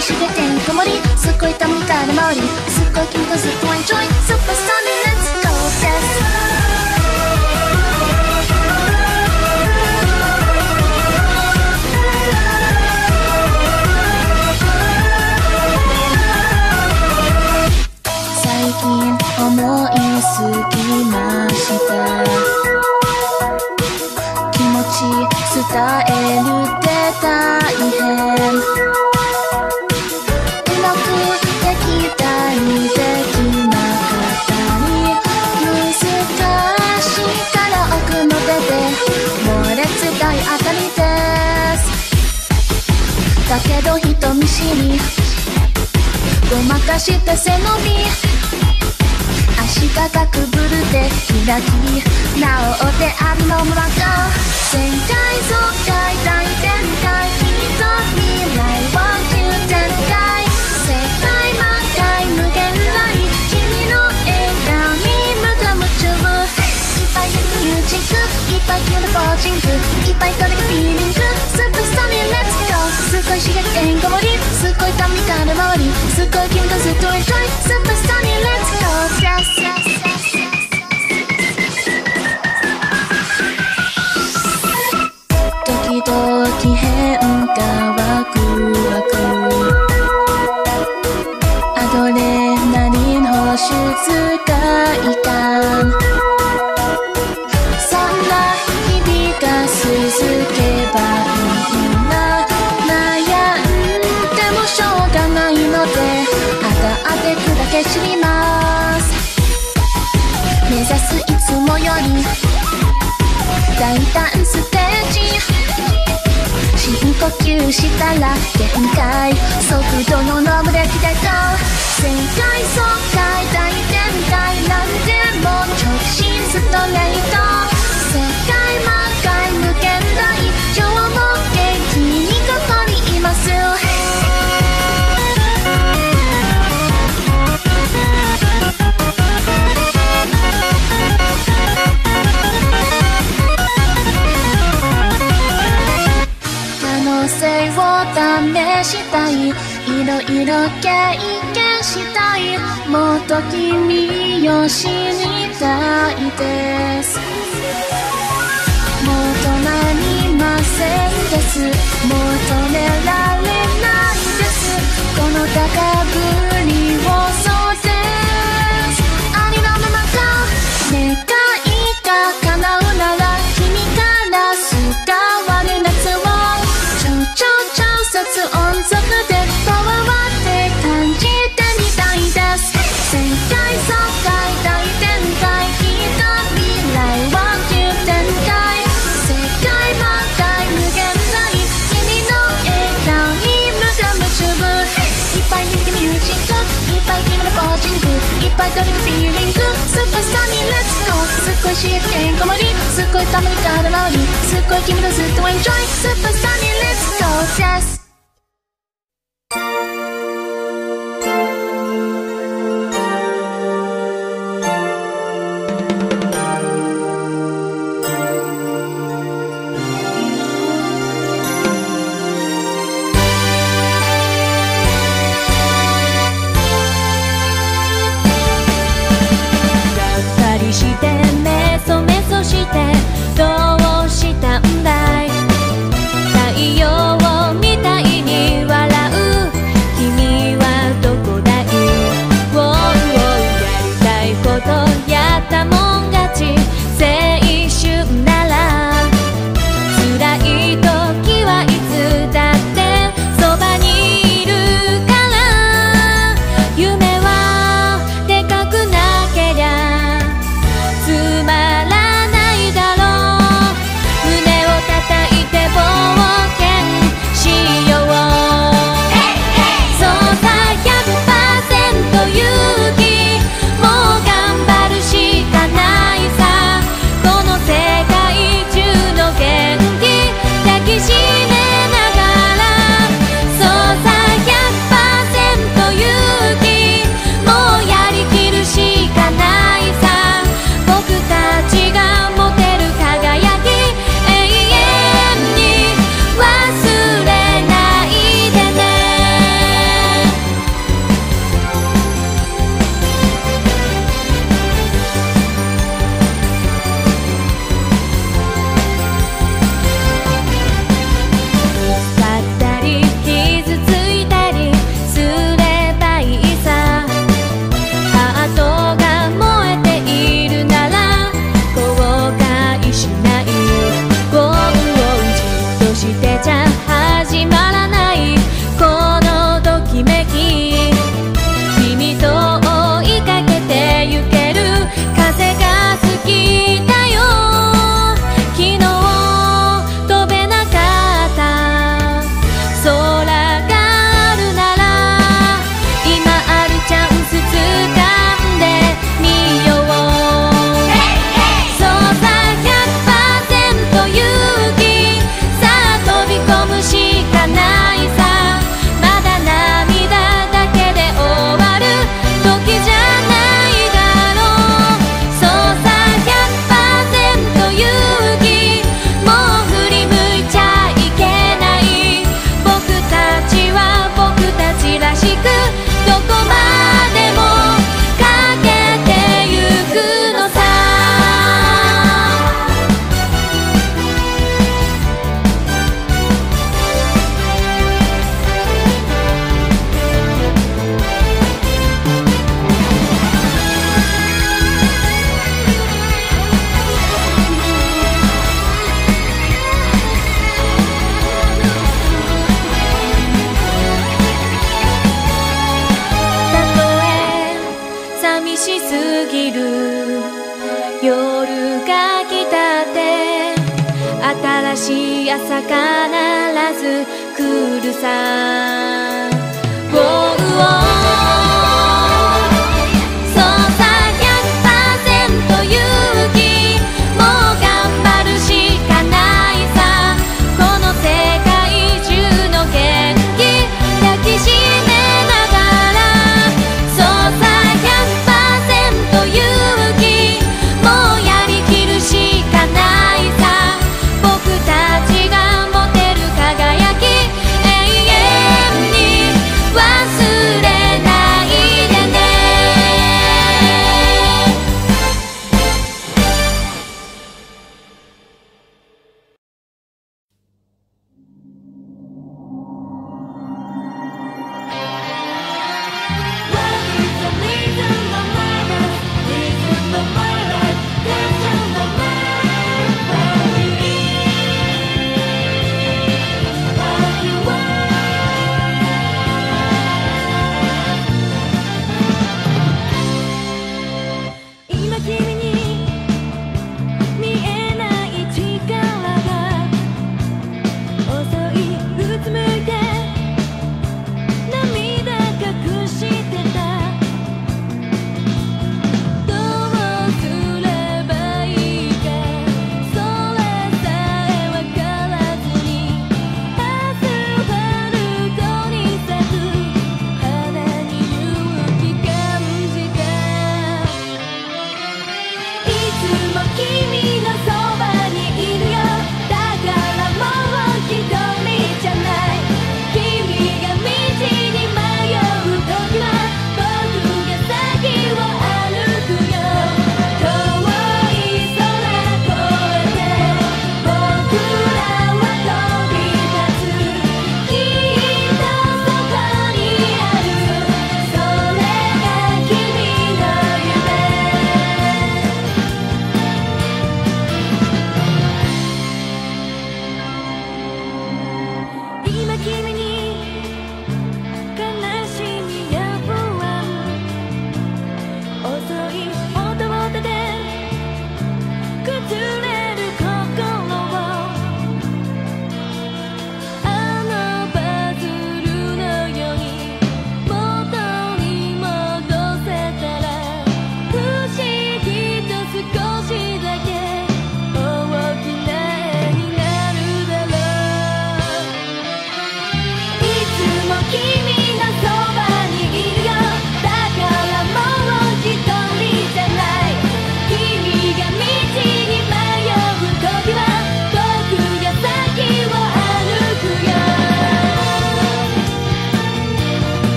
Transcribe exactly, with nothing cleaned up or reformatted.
い茂ってんこ盛りすっごいために空回りすっごい君とずっとエンジョイスーパースターにレッツゴー最近思いすぎました気持ち伝えるって大変うまくできたりできなかったり難しいから奥の手で猛烈大当たりですだけど人見知りごまかして背伸び足がくぶるで開き直ってあるのもわか旋回爽快大展開きっと未来は急展開世界魔界無限大君の笑顔に無我夢中いっぱいミュージックいっぱいキュートポージングいっぱいトリックフィーリングスーパースターにレッツゴーすっごい刺激てんこ盛りすっごいために空回りすっごい君とずっとエンジョイスーパースターにレッツゴー時々変化ワクワクアドレナリン放出快感そんな日々が続けばいいな悩んでもしょうがないので当たってくだけ知ります目指すいつもより大胆ステージ深呼吸したら限界速度のノブで来てた旋回爽快大展開なんでも直進ストレート世界魔界無限大今日も元気にここにいますを試したいいろいろ経験したいもっと君を知りたいです求まりませんです求められないですこの高ぶりをそうですありのままが願いが叶うなら君から伝わる夏を音速でパワーって感じてみたいです旋回爽快大展開きっと未来は急展開世界魔界無限大君の笑顔に無我夢中いっぱい見てミュージックいっぱい君のポージングいっぱいトリックフィーリングスーパースターにレッツゴーすっごい刺激てんこ盛りすっごいために空回りすっごい君とずっとエンジョイスーパースターにレッツゴーですどうしたんだい太陽を見たしい朝必ず来るさ。